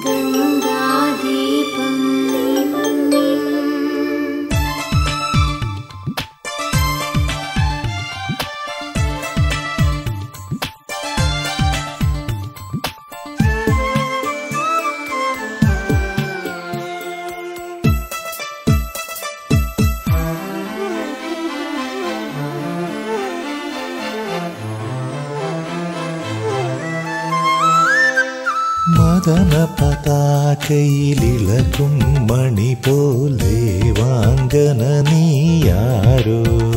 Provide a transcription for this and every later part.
മദന പതാകയിലിളകും മണി പോലെ വാങ്കന നീയാരോ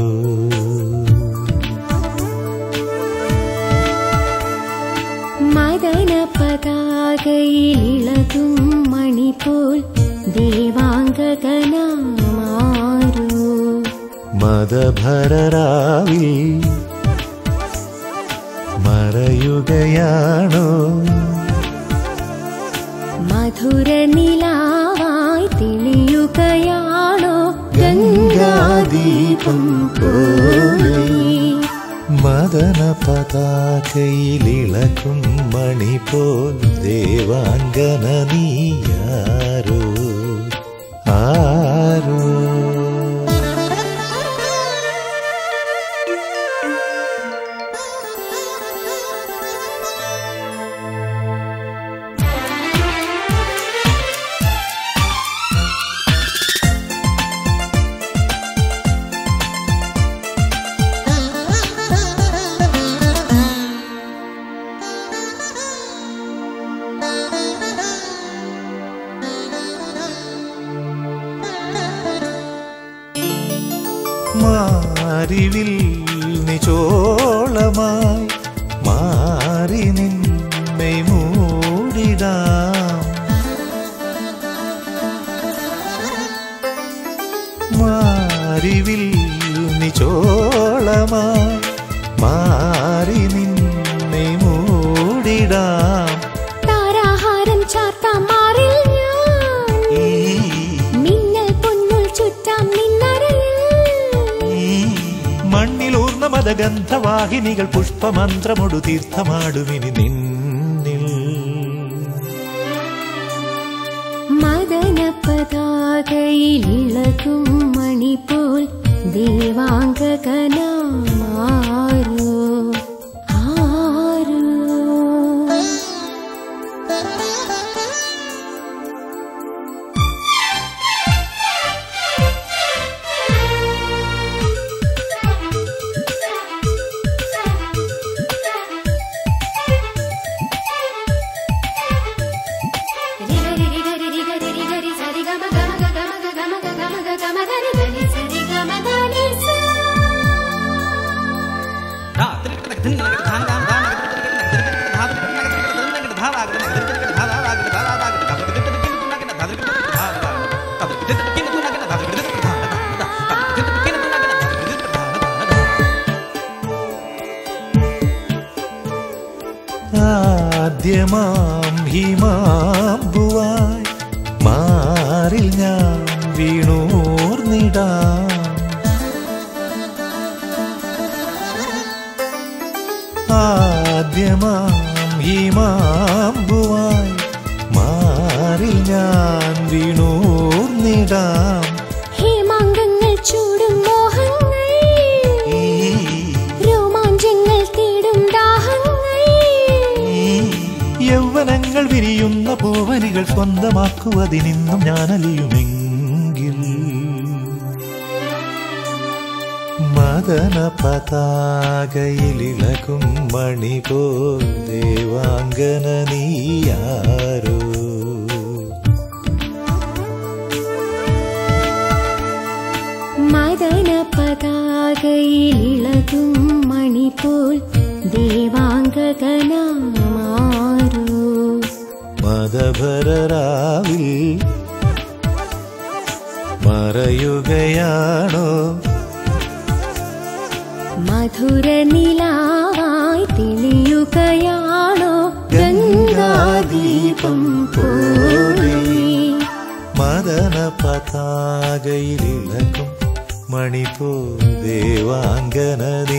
മദന പതാകയിലിളകും മണി പോൽ ദേവാംഗകനാമാരോ മദഭരരാവിൽ മറയുകയാണോ മധുര നിലാവായി തെളിയുകയാണോ ഗംഗാദീപം പോലെ മദന പതാകയിലിളകും മണി പോൽ ദേവാംഗന നീയാരോ ആരോ മാരിവിൽ നിചോളമായി മാറി നിന്നെ മൂടിടാം മാരിവിൽ നിചോളമായി മാറി നിന്നെ മൂടിടാം താരാഹാരം ചാർത്താം മാറിൽ ഞാൻ മിന്നൽ പൊന്നുൾ ചുറ്റാം നിന്നരയിൽ മണ്ണിലൂർന്ന മദഗന്ധവാഹിനികൾ പുഷ്പമന്ത്രമൊടു തീർത്ഥമാടുമിനി നിന്നിൽ മദന പതാകയിലിളകും മണി പോൽ ദേവാംഗകനാമാരോ ആരോ ആദ്യമാം ഹിമാംബുവായി മാറിൽ ഞാൻ വീണൂർന്നിടാം ആദ്യമാം ഹിമാംബുവായി മാറിൽ ഞാൻ വീണൂർന്നിടാം ഹേമാംഗങ്ങൾ ചൂടും മോഹങ്ങൾ രോമാഞ്ചങ്ങൾ തേടും ദാഹങ്ങൾ യൗവനങ്ങൾ വിരിയുന്ന പൂവനികൾ സ്വന്തമാക്കുവതിനിന്നും ഞാനലിയുമെങ്കിൽ മദന പതാകയിലിളകും മണി പോൽ ദേവാംഗന നീയാരോ മദന പതാകയിലിളകും മണി പോൽ ദേവാംഗകനാമാരോ മദഭരരാവിൽ മറയുകയാണോ മധുര നിലാവായി തെളിയുകയാണോ ഗംഗാദീപം പോലെ മദന പതാകയിലിളകും മണി പോൽ ദേവാംഗന